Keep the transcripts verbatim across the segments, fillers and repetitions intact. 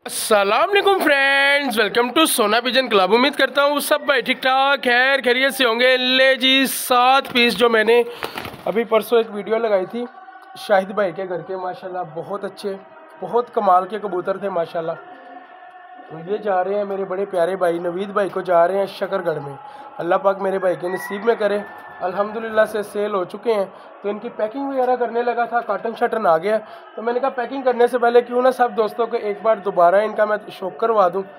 अस्सलामुअलैकुम friends, welcome to Sona pigeon club. उम्मीद करता हूँ सब भाई ठीक ठाक खैर खैरियत से होंगे। ले जी सात पीस जो मैंने अभी परसों एक वीडियो लगाई थी शाहिद भाई के घर के, माशाल्लाह बहुत अच्छे बहुत कमाल के कबूतर थे माशाल्लाह। तो ये जा रहे हैं मेरे बड़े प्यारे भाई नवीद भाई को, जा रहे हैं शकरगढ़ में। अल्लाह पाक मेरे भाई के नसीब में करे। अल्हम्दुलिल्लाह से सेल हो चुके हैं। तो इनकी पैकिंग वगैरह करने लगा था, काटन शटन आ गया। तो मैंने कहा पैकिंग करने से पहले क्यों ना सब दोस्तों को एक बार दोबारा इनका मैं शौक करवा दूं,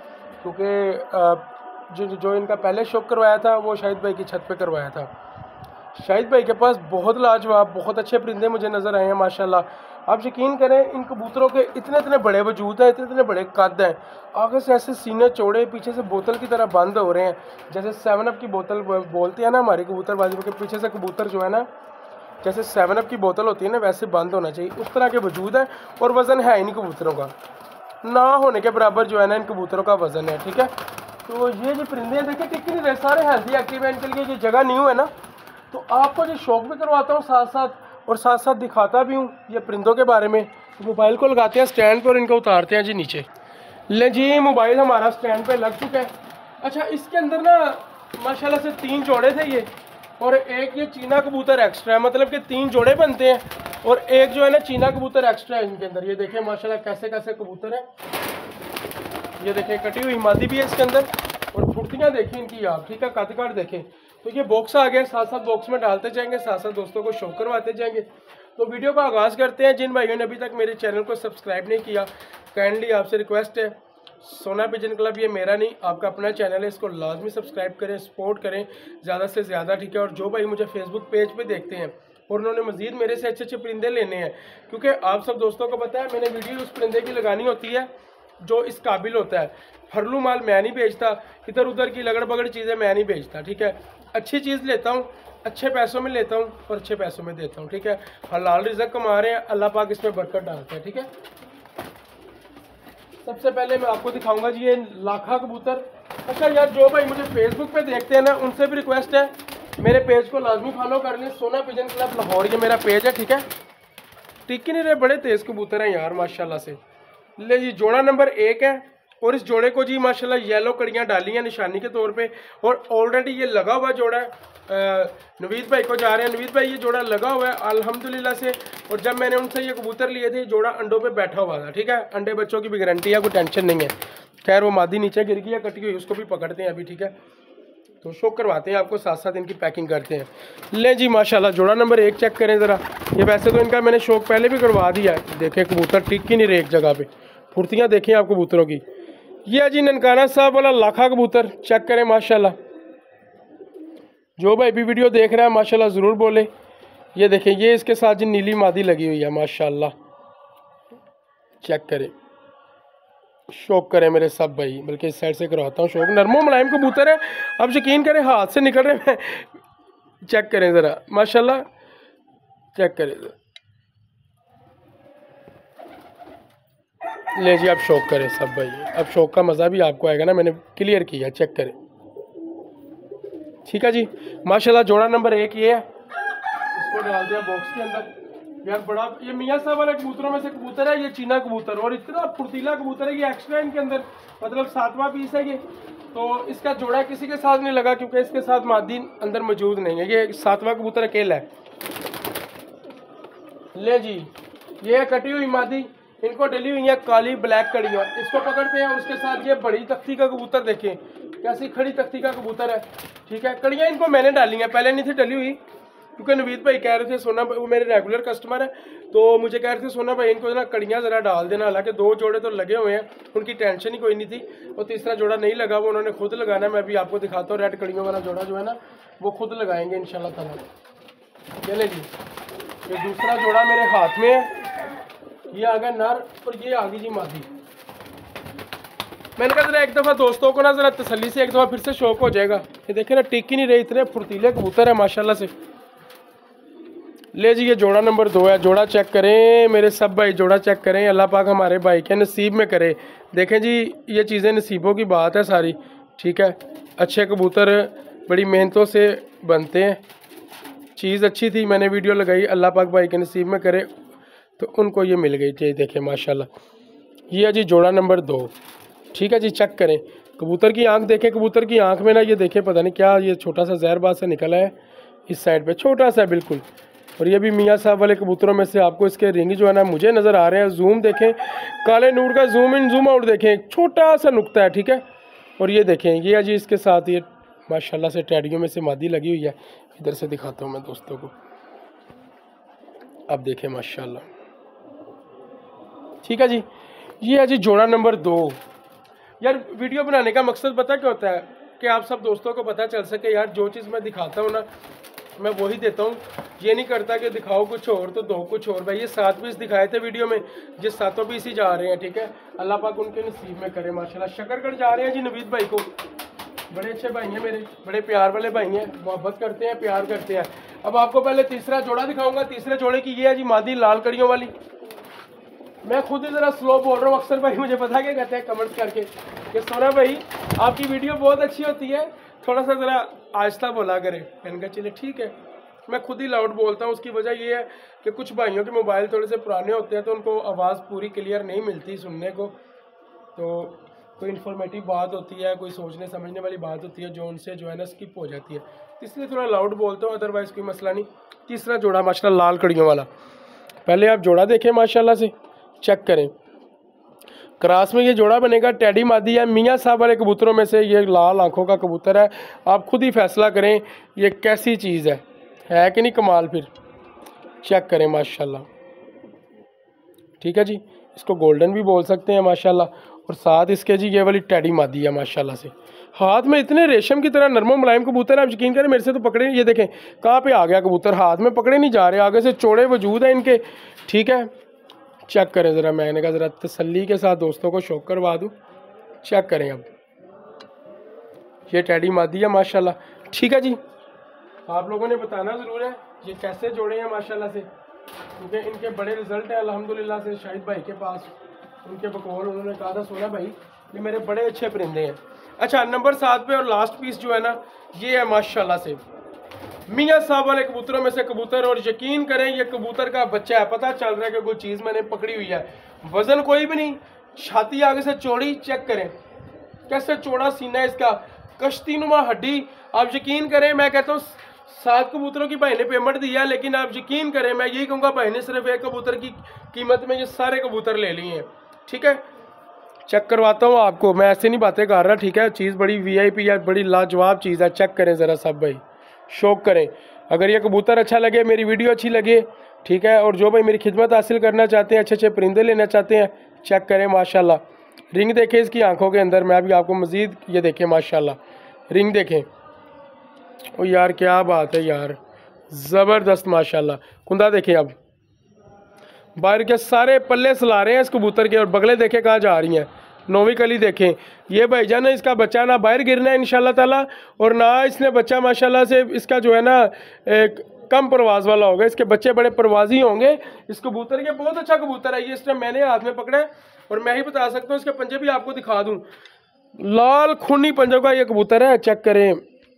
क्योंकि जो जो इनका पहले शौक करवाया था वो शाहिद भाई की छत पे करवाया था। शाहिद भाई के पास बहुत लाजवाब बहुत अच्छे परिंदे मुझे नज़र आए हैं माशाल्लाह। आप यकीन करें इन कबूतरों के इतने इतने बड़े वजूद हैं, इतने इतने बड़े कद हैं, आगे से ऐसे सीने चौड़े, पीछे से बोतल की तरह बंद हो रहे हैं। जैसे सेवन अप की बोतल बोलते हैं ना हमारे कबूतरबाजी के, पीछे से कबूतर जो है ना जैसे सेवन अप की बोतल होती है ना वैसे बंद होना चाहिए, उस तरह के वजूद है। और वज़न है इन कबूतरों का ना होने के बराबर जो है ना इन कबूतरों का वज़न है, ठीक है। तो ये जो परिंदे देखिए टिक नहीं रहे, सारे हेल्थी एक्टिव हैं। इनके लिए जो जगह न्यू है ना, तो आपको जो शौक भी करवाता हूँ साथ साथ और साथ साथ दिखाता भी हूँ ये परिंदों के बारे में। मोबाइल को लगाते हैं स्टैंड पर और इनको उतारते हैं जी नीचे। ले जी मोबाइल हमारा स्टैंड पे लग चुका है। अच्छा, इसके अंदर ना माशाल्लाह से तीन जोड़े थे ये, और एक ये चीना कबूतर एक्स्ट्रा है, मतलब कि तीन जोड़े बनते हैं और एक जो है ना चीना कबूतर एक्स्ट्रा है इनके अंदर। ये देखें माशाल्लाह कैसे कैसे कबूतर है। ये देखें कटी हुई मादी भी है इसके अंदर, और फुर्तियाँ देखें इनकी आप, ठीक है, कद काट देखें। तो ये बॉक्स आ गया, साथ साथ बॉक्स में डालते जाएंगे, साथ साथ दोस्तों को शो करवाते जाएंगे। तो वीडियो का आगाज़ करते हैं। जिन भाइयों ने अभी तक मेरे चैनल को सब्सक्राइब नहीं किया, काइंडली आपसे रिक्वेस्ट है, सोना पिजन क्लब ये मेरा नहीं आपका अपना चैनल है, इसको लाजमी सब्सक्राइब करें, सपोर्ट करें ज़्यादा से ज़्यादा, ठीक है। और जो भाई मुझे फेसबुक पेज पे देखते हैं और उन्होंने मज़ीद मेरे से अच्छे अच्छे परिंदे लेने हैं, क्योंकि आप सब दोस्तों को पता है मैंने वीडियो उस परिंदे की लगानी होती है जो इस काबिल होता है। फरलू माल मैं नहीं बेचता, इधर उधर की लगड़ बगड़ चीज़ें मैं नहीं बेचता, ठीक है। अच्छी चीज़ लेता हूँ, अच्छे पैसों में लेता हूँ और अच्छे पैसों में देता हूँ, ठीक है। हलाल रिज़्क कमा रहे हैं, अल्लाह पाक इसमें बरकत डालता है, ठीक है। सबसे पहले मैं आपको दिखाऊंगा जी ये लाखा कबूतर। अच्छा यार, जो भाई मुझे फेसबुक पे देखते हैं ना उनसे भी रिक्वेस्ट है मेरे पेज को लाजमी फॉलो कर लें, सोना पिजन क्लब लाहौर ये मेरा पेज है, ठीक है। टिक ही नहीं रहे, बड़े तेज़ कबूतर हैं यार माशाल्लाह से। ले जी जोड़ा नंबर एक है, और इस जोड़े को जी माशाल्लाह येलो कड़ियाँ डाली हैं निशानी के तौर पे, और ऑलरेडी ये लगा हुआ जोड़ा है। नवीद भाई को जा रहे हैं, नवीद भाई ये जोड़ा लगा हुआ है अल्हम्दुलिल्लाह से। और जब मैंने उनसे ये कबूतर लिए थे जोड़ा अंडों पे बैठा हुआ था, ठीक है। अंडे बच्चों की भी गारंटी है, कोई टेंशन नहीं है। खैर वो मादी नीचे गिर गई है कटी हुई, उसको भी पकड़ते हैं अभी, ठीक है। तो शौक करवाते हैं आपको, साथ साथ इनकी पैकिंग करते हैं। ले जी माशाल्लाह जोड़ा नंबर एक चेक करें ज़रा। ये वैसे तो इनका मैंने शौक पहले भी करवा दिया है। देखें कबूतर टिक ही नहीं रहे एक जगह पे, फुर्तियाँ देखें आप कबूतरों की। ये जी ननकाना साहब वाला लाखा कबूतर चेक करें माशाल्लाह। जो भाई भी वीडियो देख रहा है माशाल्लाह ज़रूर बोले। ये देखें ये इसके साथ जी नीली मादी लगी हुई है माशाल्लाह, चेक करें, शौक करें मेरे सब भाई, बल्कि इस साइड से करवाता हूँ शौक। नरमो मुलायम कबूतर है, अब यकीन करें हाथ से निकल रहे हैं। चेक करें ज़रा माशाल्लाह, चेक करें। ले जी आप शौक करें सब भाई, अब शौक का मज़ा भी आपको आएगा ना, मैंने क्लियर किया, चेक करें, ठीक है जी माशाल्लाह। जोड़ा नंबर एक ये है, इसको डाल दिया बॉक्स के अंदर। यार बड़ा ये मियाँ साहब वाले कबूतरों में से कबूतर है ये चीना कबूतर, और इतना फुर्तीला कबूतर है, ये एक्स्ट्रा इनके अंदर मतलब सातवां पीस है ये। तो इसका जोड़ा किसी के साथ नहीं लगा क्योंकि इसके साथ मादी अंदर मौजूद नहीं है, ये सातवां कबूतर अकेला है। ले जी ये कटी हुई मादी, इनको डली हुई है काली ब्लैक कड़ियाँ, इसको पकड़ते हैं। उसके साथ ये बड़ी तख्ती का कबूतर देखें कैसी खड़ी तख्ती का कबूतर है, ठीक है। कड़ियाँ इनको मैंने डाली हैं, पहले नहीं थी डली हुई, क्योंकि नवीद भाई कह रहे थे सोना, वो मेरे रेगुलर कस्टमर है, तो मुझे कह रहे थे सोना भाई इनको ना कड़ियाँ ज़रा डाल देना। हालांकि दो जोड़े तो लगे हुए हैं, उनकी टेंशन ही कोई नहीं थी, और तीसरा जोड़ा नहीं लगा, वो उन्होंने खुद लगाना। मैं अभी आपको दिखाता हूँ, रेड कड़ियों वाला जोड़ा जो है ना वो खुद लगाएंगे इंशाल्लाह ताला। चले जी ये दूसरा जोड़ा मेरे हाथ में है, ये आ गया नर और ये आ गई जी मादी। मैंने कहा जरा एक दफ़ा दोस्तों को ना ज़रा तसल्ली से एक दफ़ा फिर से शौक हो जाएगा। ये देखें ना टिक ही नहीं रहे, इतने फुर्तीले कबूतर है माशाल्लाह से। ले जी ये जोड़ा नंबर दो है, जोड़ा चेक करें मेरे सब भाई, जोड़ा चेक करें, अल्लाह पाक हमारे भाई के नसीब में करे। देखें जी ये चीज़ें नसीबों की बात है सारी, ठीक है। अच्छे कबूतर बड़ी मेहनतों से बनते हैं, चीज़ अच्छी थी मैंने वीडियो लगाई, अल्लाह पाक भाई के नसीब में करे तो उनको ये मिल गई थी। देखें माशाल्लाह ये है जी जोड़ा नंबर दो। ठीक है जी, चेक करें। कबूतर की आंख देखें, कबूतर की आंख में ना ये देखें पता नहीं क्या ये छोटा सा जहरबाज से निकला है इस साइड पे, छोटा सा बिल्कुल। और ये भी मियाँ साहब वाले कबूतरों में से आपको इसके रिंग जो है ना मुझे नज़र आ रहे हैं। जूम देखें, काले नूर का जूम इन जूम आउट देखें, छोटा सा नुक्ता है। ठीक है, और ये देखें ये है जी इसके साथ ये माशाल्लाह से टैडियों में से मादी लगी हुई है। इधर से दिखाता हूँ मैं दोस्तों को, अब देखें माशाल्लाह। ठीक है जी, ये है जी जोड़ा नंबर दो। यार वीडियो बनाने का मकसद पता क्या होता है कि आप सब दोस्तों को पता चल सके यार, जो चीज़ मैं दिखाता हूँ ना मैं वही देता हूँ। ये नहीं करता कि दिखाओ कुछ और तो दो कुछ और। भाई ये सात पीस दिखाए थे वीडियो में, जिस सातों पीस ही जा रहे हैं। ठीक है, अल्लाह पाक उनके नसीब में करे माशाल्लाह। शकरगढ़ जा रहे हैं जी नवीद भाई को, बड़े अच्छे भाई हैं मेरे, बड़े प्यार वाले भाई हैं, मोहब्बत करते हैं, प्यार करते हैं। अब आपको पहले तीसरा जोड़ा दिखाऊंगा। तीसरे जोड़े की ये है जी मादी लाल कड़ियों वाली। मैं खुद ही ज़रा स्लो बोल रहा हूँ, अक्सर भाई मुझे पता क्या कहते हैं कमेंट्स करके कि सोना भाई आपकी वीडियो बहुत अच्छी होती है, थोड़ा सा ज़रा आहिस्ता बोला करें। मैंने कहा चलिए ठीक है, मैं खुद ही लाउड बोलता हूँ। उसकी वजह ये है कि कुछ भाइयों के मोबाइल थोड़े से पुराने होते हैं तो उनको आवाज़ पूरी क्लियर नहीं मिलती सुनने को। तो कोई इन्फॉर्मेटिव बात होती है, कोई सोचने समझने वाली बात होती है जो उनसे जो है ना स्किप हो जाती है, इसलिए थोड़ा लाउड बोलता हूँ, अदरवाइज़ कोई मसला नहीं। तीसरा जोड़ा माशाल्लाह लाल कड़ियों वाला। पहले आप जोड़ा देखें माशाल्लाह से, चेक करें। क्रास में ये जोड़ा बनेगा टैडी मादी है। मियाँ साहब वाले कबूतरों में से ये लाल आंखों का कबूतर है। आप खुद ही फैसला करें ये कैसी चीज़ है है कि नहीं कमाल। फिर चेक करें माशाल्लाह। ठीक है जी, इसको गोल्डन भी बोल सकते हैं माशाल्लाह। और साथ इसके जी ये वाली टैडी मादी है माशाल्लाह से। हाथ में इतने रेशम की तरह नरमो मुलायम कबूतर है, आप यकीन करें मेरे से तो पकड़े नहीं। ये देखें कहाँ पे आ गया कबूतर, हाथ में पकड़े नहीं जा रहे, आगे से चौड़े वजूद है इनके। ठीक है, चेक करें ज़रा, मैंने कहा ज़रा तसल्ली के साथ दोस्तों को शौक करवा दूँ। चेक करें, अब ये टैडी मादी है माशाल्लाह। ठीक है जी, आप लोगों ने बताना ज़रूर है ये कैसे जोड़े हैं माशाल्लाह से, क्योंकि इनके बड़े रिजल्ट हैं अल्हम्दुलिल्लाह से। शाहिद भाई के पास उनके बकौल उन्होंने कहा था सोना भाई ये मेरे बड़े अच्छे परिंदे हैं। अच्छा, नंबर सात पे और लास्ट पीस जो है ना ये है माशाल्लाह से मियाँ साहब वाले कबूतरों में से कबूतर। और यकीन करें ये कबूतर का बच्चा है, पता चल रहा है कि कोई चीज़ मैंने पकड़ी हुई है। वजन कोई भी नहीं, छाती आगे से चौड़ी, चेक करें कैसे चौड़ा सीना है इसका, कश्ती नुमा हड्डी। आप यकीन करें, मैं कहता हूँ सात कबूतरों की भाई ने पेमेंट दिया, लेकिन आप यकीन करें मैं यही कहूँगा भाई ने सिर्फ एक कबूतर की कीमत में ये सारे कबूतर ले लिए हैं। ठीक है, चेक करवाता हूँ आपको, मैं ऐसे नहीं बातें कर रहा। ठीक है, चीज़ बड़ी वीआईपी है, बड़ी लाजवाब चीज़ है। चेक करें ज़रा सब भाई, शौक करें। अगर ये कबूतर अच्छा लगे, मेरी वीडियो अच्छी लगे, ठीक है, और जो भाई मेरी खिदमत हासिल करना चाहते हैं, अच्छे अच्छे परिंदे लेना चाहते हैं, चेक करें माशाल्लाह। रिंग देखें इसकी आंखों के अंदर, मैं भी आपको मज़ीद ये देखें माशाल्लाह, रिंग देखें। ओ यार क्या बात है यार, ज़बरदस्त माशाल्लाह। कुंदा देखें, अब बाहर के सारे पल्ले सला रहे हैं इस कबूतर के, और बगले देखें कहाँ जा रही हैं। नौवीं कली देखें, ये भाईजान है इसका बच्चा ना बाहर गिरना है इंशाल्लाह ताला, और ना इसने बच्चा माशाल्लाह से इसका जो है ना एक कम परवाज वाला होगा। इसके बच्चे बड़े परवाजी होंगे। इस कबूतर के बहुत अच्छा कबूतर है ये, इस टाइम मैंने हाथ में पकड़ा है और मैं ही बता सकता हूँ। इसके पंजे भी आपको दिखा दूँ, लाल खूनी पंजों का ये कबूतर है, चेक करें।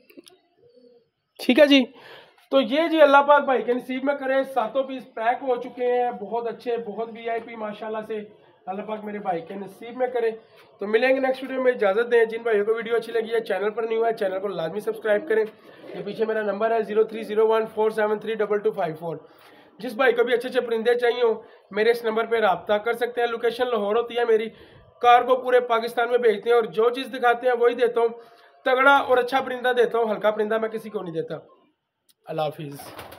ठीक है जी, तो ये जी अल्लाह पाक भाई के नसीब में करे। सातों पीस पैक हो चुके हैं, बहुत अच्छे, बहुत वीआईपी माशाल्लाह से। अल्लाह पाक मेरे भाई के नसीब में करे। तो मिलेंगे नेक्स्ट वीडियो में, इजाज़त दें। जिन भाइयों को वीडियो अच्छी लगी है, चैनल पर न्यू है, चैनल को लाजमी सब्सक्राइब करें। ये पीछे मेरा नंबर है zero three zero one four seven three double two five four. जिस भाई को भी अच्छे अच्छे परिंदे चाहिए हो मेरे इस नंबर पर रब्ता कर सकते हैं। लोकेशन लाहौर होती है मेरी, कार को पूरे पाकिस्तान में भेजते हैं, और जो चीज़ दिखाते हैं वही देता हूँ। तगड़ा और अच्छा परिंदा देता हूँ, हल्का परिंदा मैं किसी को नहीं देता। अल्लाह हाफिज़।